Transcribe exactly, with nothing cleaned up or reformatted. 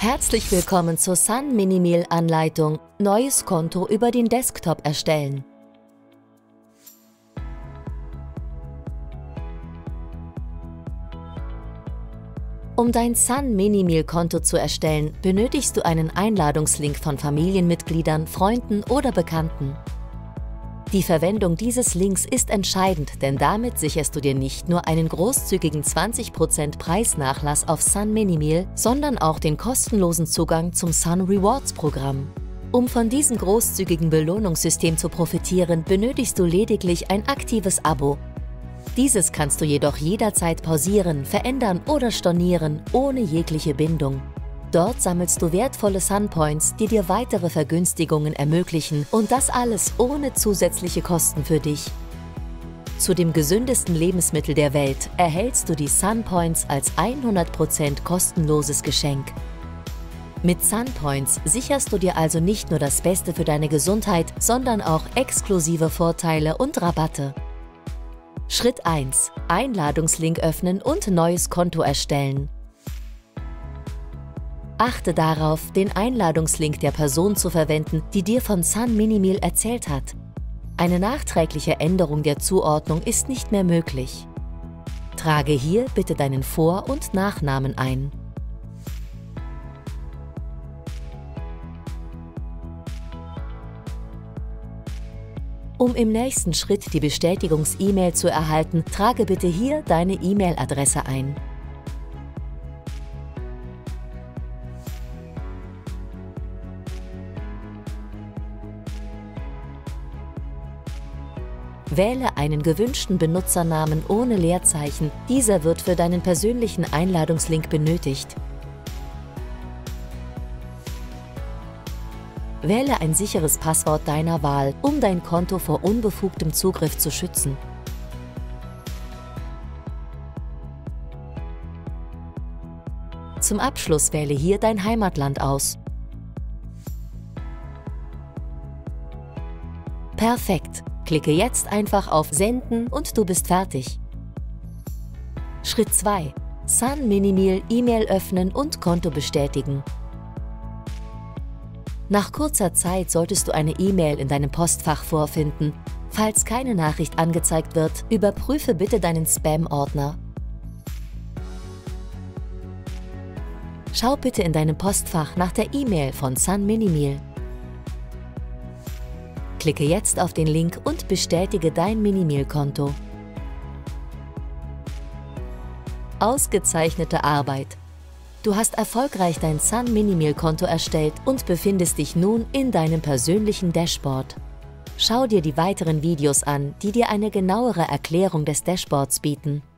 Herzlich willkommen zur Sun Mini-Meal Anleitung Neues Konto über den Desktop erstellen. Um dein Sun Mini-Meal Konto zu erstellen, benötigst du einen Einladungslink von Familienmitgliedern, Freunden oder Bekannten. Die Verwendung dieses Links ist entscheidend, denn damit sicherst du dir nicht nur einen großzügigen zwanzig Prozent Preisnachlass auf Sun Mini-Meal, sondern auch den kostenlosen Zugang zum Sun Rewards Programm. Um von diesem großzügigen Belohnungssystem zu profitieren, benötigst du lediglich ein aktives Abo. Dieses kannst du jedoch jederzeit pausieren, verändern oder stornieren, ohne jegliche Bindung. Dort sammelst du wertvolle Sun Points, die dir weitere Vergünstigungen ermöglichen, und das alles ohne zusätzliche Kosten für dich. Zu dem gesündesten Lebensmittel der Welt erhältst du die Sun Points als hundert Prozent kostenloses Geschenk. Mit Sun Points sicherst du dir also nicht nur das Beste für deine Gesundheit, sondern auch exklusive Vorteile und Rabatte. Schritt eins: Einladungslink öffnen und neues Konto erstellen. Achte darauf, den Einladungslink der Person zu verwenden, die dir von Sun Mini-Meal erzählt hat. Eine nachträgliche Änderung der Zuordnung ist nicht mehr möglich. Trage hier bitte deinen Vor- und Nachnamen ein. Um im nächsten Schritt die Bestätigungs-E-Mail zu erhalten, trage bitte hier deine E-Mail-Adresse ein. Wähle einen gewünschten Benutzernamen ohne Leerzeichen. Dieser wird für deinen persönlichen Einladungslink benötigt. Wähle ein sicheres Passwort deiner Wahl, um dein Konto vor unbefugtem Zugriff zu schützen. Zum Abschluss wähle hier dein Heimatland aus. Perfekt! Klicke jetzt einfach auf Senden und du bist fertig. Schritt zwei: Sun Mini-Meal E-Mail öffnen und Konto bestätigen. Nach kurzer Zeit solltest du eine E-Mail in deinem Postfach vorfinden. Falls keine Nachricht angezeigt wird, überprüfe bitte deinen Spam-Ordner. Schau bitte in deinem Postfach nach der E-Mail von Sun Mini-Meal. Klicke jetzt auf den Link und bestätige dein Mini-Meal-Konto. Ausgezeichnete Arbeit! Du hast erfolgreich dein Sun Mini-Meal-Konto erstellt und befindest dich nun in deinem persönlichen Dashboard. Schau dir die weiteren Videos an, die dir eine genauere Erklärung des Dashboards bieten.